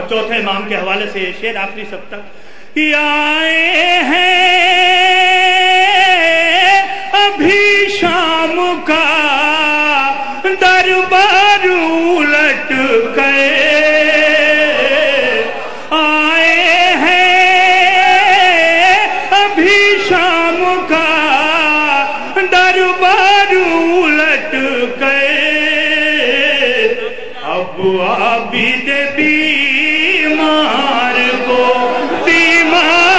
और चौथे इमाम के हवाले से शेर आखिरी सप्तक, आए हैं अभी शाम का दरबार उलट गए, आए हैं अभी शाम का दरबार उलट गए। अब आबिद बीमार को बीमार